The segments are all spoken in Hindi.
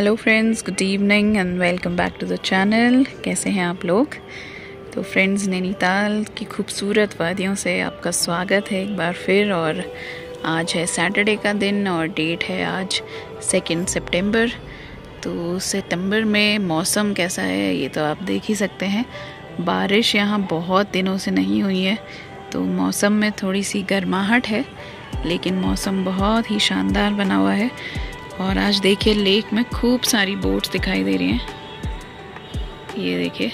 Hello friends, good evening and welcome back to the channel. कैसे हैं आप लोग? तो फ्रेंड्स, नैनीताल की खूबसूरत वादियों से आपका स्वागत है एक बार फिर। और आज है सैटरडे का दिन और डेट है आज 2 सितंबर। तो सितंबर में मौसम कैसा है ये तो आप देख ही सकते हैं। बारिश यहाँ बहुत दिनों से नहीं हुई है, तो मौसम में थोड़ी सी गर्माहट है, लेकिन मौसम बहुत ही शानदार बना हुआ है। और आज देखिए लेक में खूब सारी बोट्स दिखाई दे रही हैं, ये देखिए।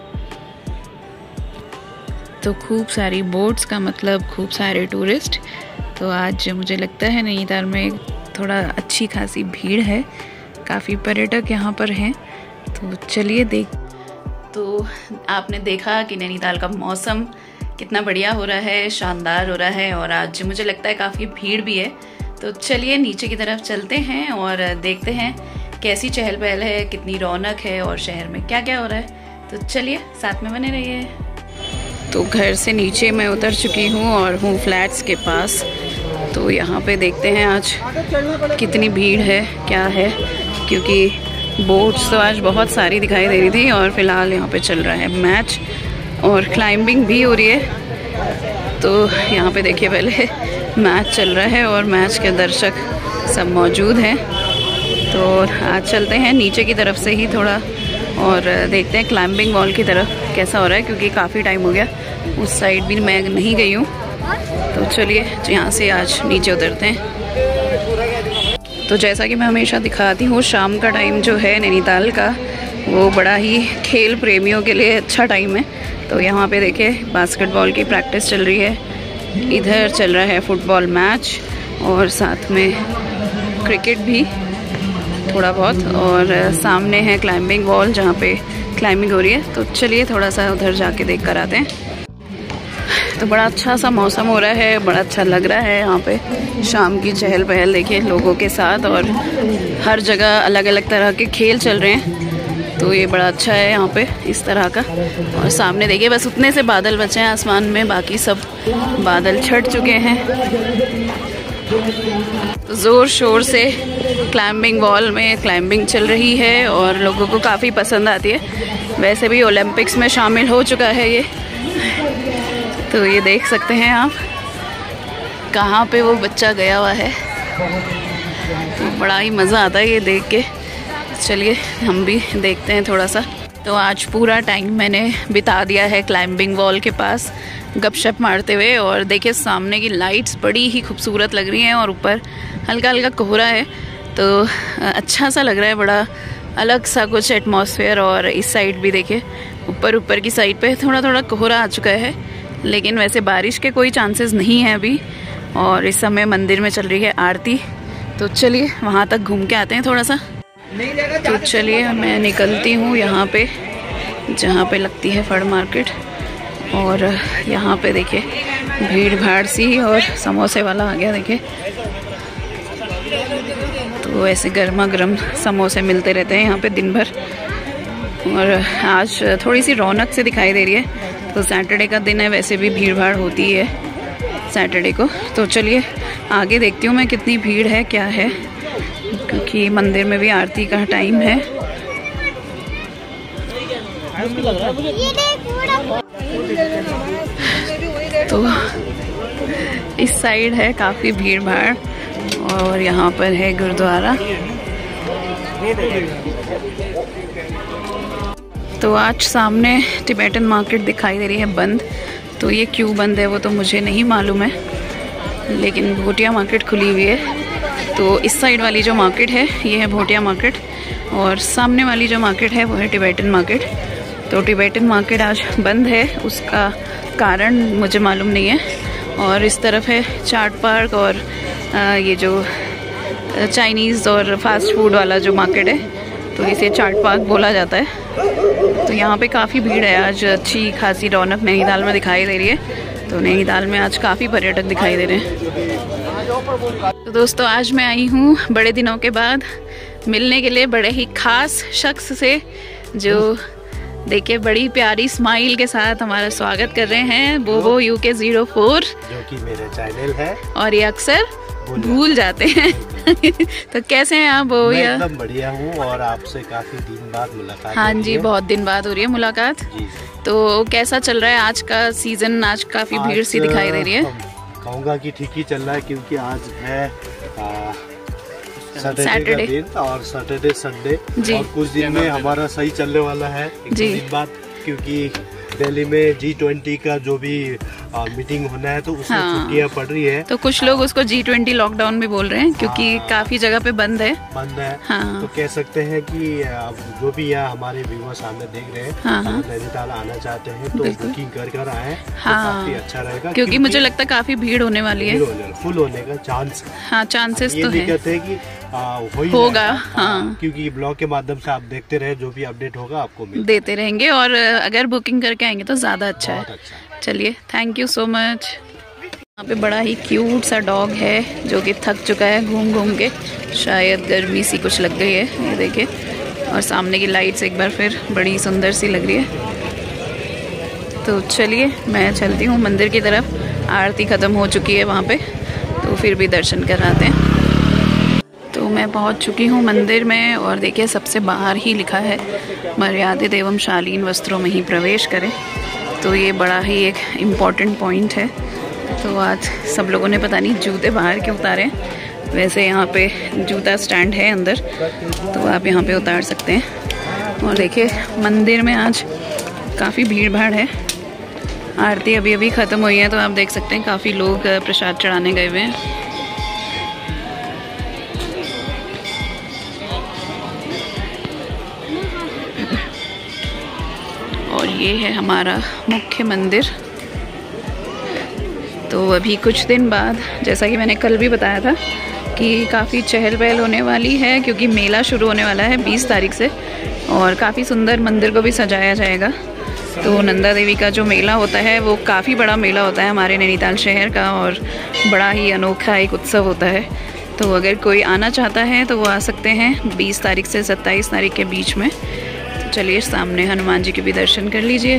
तो खूब सारी बोट्स का मतलब खूब सारे टूरिस्ट। तो आज मुझे लगता है नैनीताल में थोड़ा अच्छी खासी भीड़ है, काफ़ी पर्यटक यहाँ पर हैं। तो चलिए तो आपने देखा कि नैनीताल का मौसम कितना बढ़िया हो रहा है, शानदार हो रहा है, और आज मुझे लगता है काफ़ी भीड़ भी है। तो चलिए नीचे की तरफ चलते हैं और देखते हैं कैसी चहल पहल है, कितनी रौनक है और शहर में क्या क्या हो रहा है। तो चलिए साथ में बने रहिए। तो घर से नीचे मैं उतर चुकी हूँ और हूँ फ्लैट्स के पास। तो यहाँ पे देखते हैं आज कितनी भीड़ है, क्या है, क्योंकि बोट्स तो आज बहुत सारी दिखाई दे रही थी और फिलहाल यहाँ पे चल रहा है मैच और क्लाइंबिंग भी हो रही है। तो यहाँ पे देखिए पहले मैच चल रहा है और मैच के दर्शक सब मौजूद हैं। तो आज चलते हैं नीचे की तरफ से ही थोड़ा और देखते हैं क्लाइंबिंग वॉल की तरफ कैसा हो रहा है, क्योंकि काफ़ी टाइम हो गया उस साइड भी मैं नहीं गई हूँ। तो चलिए यहाँ से आज नीचे उतरते हैं। तो जैसा कि मैं हमेशा दिखाती हूँ, शाम का टाइम जो है नैनीताल का वो बड़ा ही खेल प्रेमियों के लिए अच्छा टाइम है। तो यहाँ पे देखिए बास्केटबॉल की प्रैक्टिस चल रही है, इधर चल रहा है फुटबॉल मैच और साथ में क्रिकेट भी थोड़ा बहुत, और सामने है क्लाइंबिंग वॉल जहाँ पे क्लाइंबिंग हो रही है। तो चलिए थोड़ा सा उधर जाके देख कर आते हैं। तो बड़ा अच्छा सा मौसम हो रहा है, बड़ा अच्छा लग रहा है यहाँ पे। शाम की चहल पहल देखिए लोगों के साथ, और हर जगह अलग अलग तरह के खेल चल रहे हैं। तो ये बड़ा अच्छा है यहाँ पे इस तरह का। और सामने देखिए बस उतने से बादल बचे हैं आसमान में, बाकी सब बादल छट चुके हैं। तो ज़ोर शोर से क्लाइंबिंग वॉल में क्लाइंबिंग चल रही है और लोगों को काफ़ी पसंद आती है। वैसे भी ओलंपिक्स में शामिल हो चुका है ये। तो ये देख सकते हैं आप कहाँ पे वो बच्चा गया हुआ है। तो बड़ा ही मज़ा आता है ये देख के। चलिए हम भी देखते हैं थोड़ा सा। तो आज पूरा टाइम मैंने बिता दिया है क्लाइंबिंग वॉल के पास गपशप मारते हुए। और देखिए सामने की लाइट्स बड़ी ही खूबसूरत लग रही हैं और ऊपर हल्का हल्का कोहरा है, तो अच्छा सा लग रहा है, बड़ा अलग सा कुछ एटमॉस्फेयर। और इस साइड भी देखिए ऊपर की साइड पे थोड़ा थोड़ा कोहरा आ चुका है, लेकिन वैसे बारिश के कोई चांसेस नहीं है अभी। और इस समय मंदिर में चल रही है आरती। तो चलिए वहाँ तक घूम के आते हैं थोड़ा सा। तो चलिए मैं निकलती हूँ यहाँ पे जहाँ पे लगती है फड़ मार्केट। और यहाँ पे देखिए भीड़ भाड़ सी और समोसे वाला आ गया देखिए। तो ऐसे गर्मा गर्म समोसे मिलते रहते हैं यहाँ पे दिन भर। और आज थोड़ी सी रौनक से दिखाई दे रही है। तो सैटरडे का दिन है, वैसे भी भीड़ भाड़ होती है सैटरडे को। तो चलिए आगे देखती हूँ मैं कितनी भीड़ है, क्या है, क्योंकि मंदिर में भी आरती का टाइम है। तो इस साइड है काफ़ी भीड़ भाड़ और यहाँ पर है गुरुद्वारा। तो आज सामने टिबेटन मार्केट दिखाई दे रही है बंद। तो ये क्यों बंद है वो तो मुझे नहीं मालूम है, लेकिन भोटिया मार्केट खुली हुई है। तो इस साइड वाली जो मार्केट है ये है भोटिया मार्केट, और सामने वाली जो मार्केट है वो है टिबेटन मार्केट। तो टिबेटन मार्केट आज बंद है, उसका कारण मुझे मालूम नहीं है। और इस तरफ है चाट पार्क और ये जो चाइनीज़ और फास्ट फूड वाला जो मार्केट है, तो इसे चाट पार्क बोला जाता है। तो यहाँ पे काफ़ी भीड़ है आज, अच्छी खासी रौनक नैनीताल में दिखाई दे रही है। तो नैनीताल में आज काफ़ी पर्यटक दिखाई दे रहे हैं। तो दोस्तों आज मैं आई हूँ बड़े दिनों के बाद मिलने के लिए बड़े ही खास शख्स से, जो देखिए बड़ी प्यारी स्माइल के साथ हमारा स्वागत कर रहे हैं। बोबो UK04, जो कि मेरे चैनल है, और ये अक्सर भूल जाते हैं। तो कैसे हैं आप? मैं एकदम बढ़िया हूँ और आपसे काफी दिन बाद मुलाकात। हाँ जी, बहुत दिन बाद हो रही है मुलाकात जी। तो कैसा चल रहा है आज का सीजन? आज काफी भीड़ सी दिखाई दे रही है। कहूँगा कि ठीक ही चल रहा है क्योंकि आज है सैटरडे का दिन और सैटरडे संडे और कुछ दिन में हमारा सही चलने वाला है एक दिन बाद, क्योंकि दिल्ली में G20 का जो भी मीटिंग होना है तो उसमें छुट्टियां पड़ रही है। तो कुछ लोग उसको G20 लॉकडाउन भी बोल रहे हैं क्योंकि काफी जगह पे बंद है। हाँ। तो कह सकते हैं कि जो भी यहाँ हमारे व्यूअर्स हमें देख रहे हैं नैनीताल आना चाहते हैं तो बुकिंग कर आए तो काफी अच्छा रहेगा, क्योंकि मुझे लगता है काफी भीड़ होने वाली है। फुल होने का चांस। हाँ, चांसेस तो है। कहते हैं कि होगा। हाँ, क्योंकि ब्लॉग के माध्यम से आप देखते रहे, जो भी अपडेट होगा आपको देते रहेंगे और अगर बुकिंग करके आएंगे तो ज्यादा अच्छा है। चलिए, थैंक यू सो मच। यहाँ पे बड़ा ही क्यूट सा डॉग है जो कि थक चुका है घूम घूम के, शायद गर्मी सी कुछ लग गई है, ये देखिए। और सामने की लाइट्स एक बार फिर बड़ी सुंदर सी लग रही है। तो चलिए मैं चलती हूँ मंदिर की तरफ। आरती ख़त्म हो चुकी है वहाँ पे, तो फिर भी दर्शन कराते हैं। तो मैं पहुंच चुकी हूं मंदिर में और देखिए सबसे बाहर ही लिखा है मर्यादित एवं शालीन वस्त्रों में ही प्रवेश करें। तो ये बड़ा ही एक इम्पॉर्टेंट पॉइंट है। तो आज सब लोगों ने पता नहीं जूते बाहर क्यों उतारे। वैसे यहाँ पे जूता स्टैंड है अंदर, तो आप यहाँ पे उतार सकते हैं। और देखिए मंदिर में आज काफ़ी भीड़ भाड़ है। आरती अभी अभी ख़त्म हुई है, तो आप देख सकते हैं काफ़ी लोग प्रसाद चढ़ाने गए हुए हैं। और ये है हमारा मुख्य मंदिर। तो अभी कुछ दिन बाद, जैसा कि मैंने कल भी बताया था, कि काफ़ी चहल पहल होने वाली है क्योंकि मेला शुरू होने वाला है 20 तारीख से और काफ़ी सुंदर मंदिर को भी सजाया जाएगा। तो नंदा देवी का जो मेला होता है वो काफ़ी बड़ा मेला होता है हमारे नैनीताल शहर का और बड़ा ही अनोखा एक उत्सव होता है। तो अगर कोई आना चाहता है तो वो आ सकते हैं 20 तारीख से 27 तारीख के बीच में। चलिए सामने हनुमान जी के भी दर्शन कर लीजिए।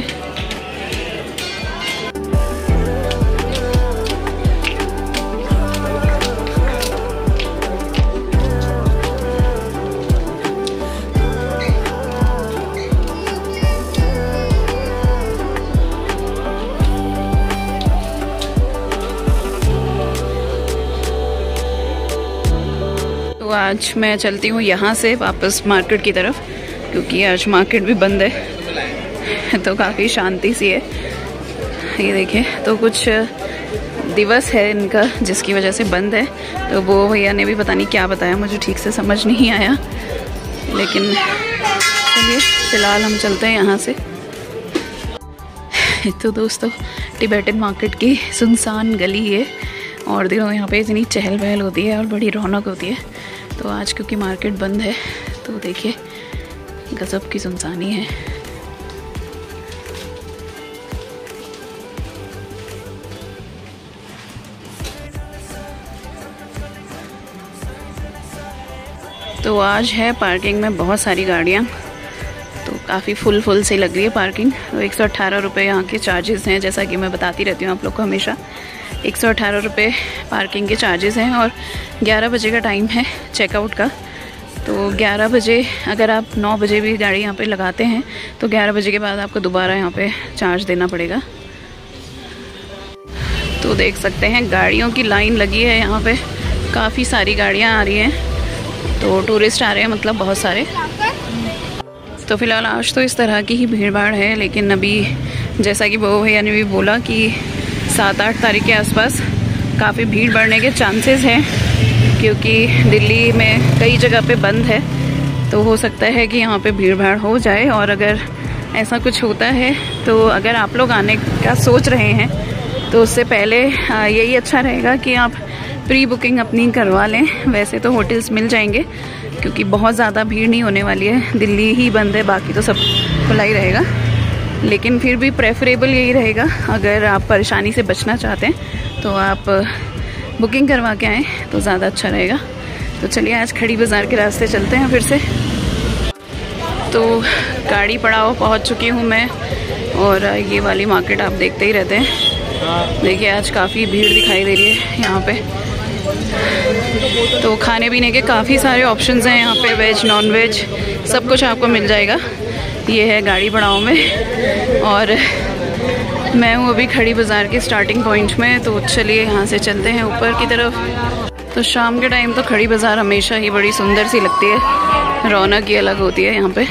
तो आज मैं चलती हूँ यहाँ से वापस मार्केट की तरफ, क्योंकि आज मार्केट भी बंद है तो काफ़ी शांति सी है। ये देखिए, तो कुछ दिवस है इनका जिसकी वजह से बंद है। तो वो भैया ने भी पता नहीं क्या बताया, मुझे ठीक से समझ नहीं आया। लेकिन चलिए फ़िलहाल हम चलते हैं यहाँ से। तो दोस्तों, टिबेटन मार्केट की सुनसान गली है और दिनों यहाँ पे इतनी चहल पहल होती है और बड़ी रौनक होती है। तो आज क्योंकि मार्केट बंद है तो देखिए गजब की सुनसानी है। तो आज है पार्किंग में बहुत सारी गाड़ियाँ, तो काफ़ी फुल से लग रही है पार्किंग। तो 118 रुपये यहाँ के चार्जेस हैं, जैसा कि मैं बताती रहती हूँ आप लोग को हमेशा। 118 रुपये पार्किंग के चार्जेस हैं और 11 बजे का टाइम है चेकआउट का। तो 11 बजे अगर आप 9 बजे भी गाड़ी यहाँ पे लगाते हैं तो 11 बजे के बाद आपको दोबारा यहाँ पे चार्ज देना पड़ेगा। तो देख सकते हैं गाड़ियों की लाइन लगी है यहाँ पे, काफ़ी सारी गाड़ियाँ आ रही हैं। तो टूरिस्ट आ रहे हैं, मतलब बहुत सारे। तो फ़िलहाल आज तो इस तरह की ही भीड़ भाड़ है, लेकिन अभी जैसा कि वो भैया ने भी बोला कि 7-8 तारीख के आसपास काफ़ी भीड़ बढ़ने के चांसेस हैं, क्योंकि दिल्ली में कई जगह पे बंद है। तो हो सकता है कि यहाँ पे भीड़ भाड़ हो जाए। और अगर ऐसा कुछ होता है तो अगर आप लोग आने का सोच रहे हैं तो उससे पहले यही अच्छा रहेगा कि आप प्री बुकिंग अपनी करवा लें। वैसे तो होटल्स मिल जाएंगे क्योंकि बहुत ज़्यादा भीड़ नहीं होने वाली है, दिल्ली ही बंद है, बाकी तो सब खुला ही रहेगा। लेकिन फिर भी प्रेफरेबल यही रहेगा, अगर आप परेशानी से बचना चाहते हैं तो आप बुकिंग करवा के आएँ तो ज़्यादा अच्छा रहेगा। तो चलिए आज खड़ी बाज़ार के रास्ते चलते हैं फिर से। तो गाड़ी पड़ाव पहुंच चुकी हूं मैं और ये वाली मार्केट आप देखते ही रहते हैं। देखिए आज काफ़ी भीड़ दिखाई दे रही है यहाँ पे। तो खाने पीने के काफ़ी सारे ऑप्शंस हैं यहाँ पे, वेज नॉन वेज सब कुछ आपको मिल जाएगा। ये है गाड़ी बढ़ाओ में और मैं हूँ अभी खड़ी बाज़ार के स्टार्टिंग पॉइंट में। तो चलिए यहाँ से चलते हैं ऊपर की तरफ। तो शाम के टाइम तो खड़ी बाज़ार हमेशा ही बड़ी सुंदर सी लगती है, रौनक ही अलग होती है यहाँ पे।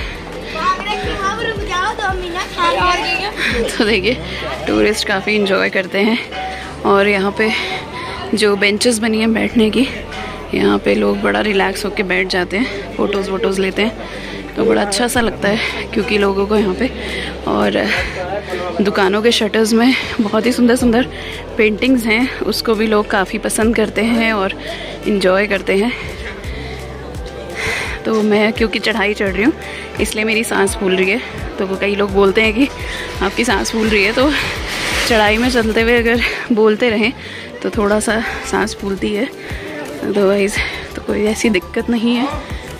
तो देखिए टूरिस्ट काफ़ी इंजॉय करते हैं और यहाँ पे जो बेंचेस बनी हैं बैठने की, यहाँ पे लोग बड़ा रिलैक्स होकर बैठ जाते हैं, फ़ोटोज़ लेते हैं। तो बड़ा अच्छा सा लगता है क्योंकि लोगों को यहाँ पे, और दुकानों के शटर्स में बहुत ही सुंदर सुंदर पेंटिंग्स हैं, उसको भी लोग काफ़ी पसंद करते हैं और इन्जॉय करते हैं। तो मैं क्योंकि चढ़ाई चढ़ रही हूँ इसलिए मेरी सांस फूल रही है। तो कई लोग बोलते हैं कि आपकी सांस फूल रही है, तो चढ़ाई में चलते हुए अगर बोलते रहें तो थोड़ा सा सांस फूलती है, अदरवाइज़ तो कोई ऐसी दिक्कत नहीं है।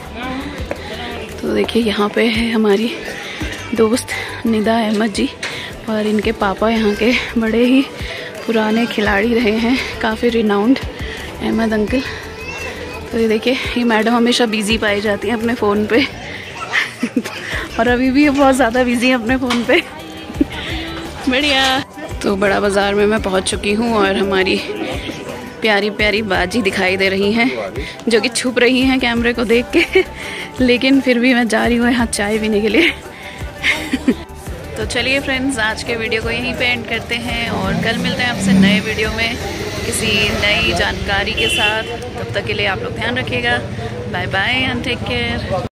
तो देखिए यहाँ पे है हमारी दोस्त निदा अहमद जी, और इनके पापा यहाँ के बड़े ही पुराने खिलाड़ी रहे हैं, काफ़ी रिनाउंड अहमद अंकल। तो ये देखिए ये मैडम हमेशा बिज़ी पाई जाती हैं अपने फ़ोन पे और अभी भी बहुत ज़्यादा बिज़ी हैं अपने फ़ोन पे। बढ़िया। तो बड़ा बाज़ार में मैं पहुंच चुकी हूं और हमारी प्यारी प्यारी बाजी दिखाई दे रही हैं जो कि छुप रही हैं कैमरे को देख के, लेकिन फिर भी मैं जा रही हूँ यहाँ चाय पीने के लिए। तो चलिए फ्रेंड्स, आज के वीडियो को यहीं पे एंड करते हैं और कल मिलते हैं आपसे नए वीडियो में किसी नई जानकारी के साथ। तब तक के लिए आप लोग ध्यान रखिएगा। Bye bye and take care.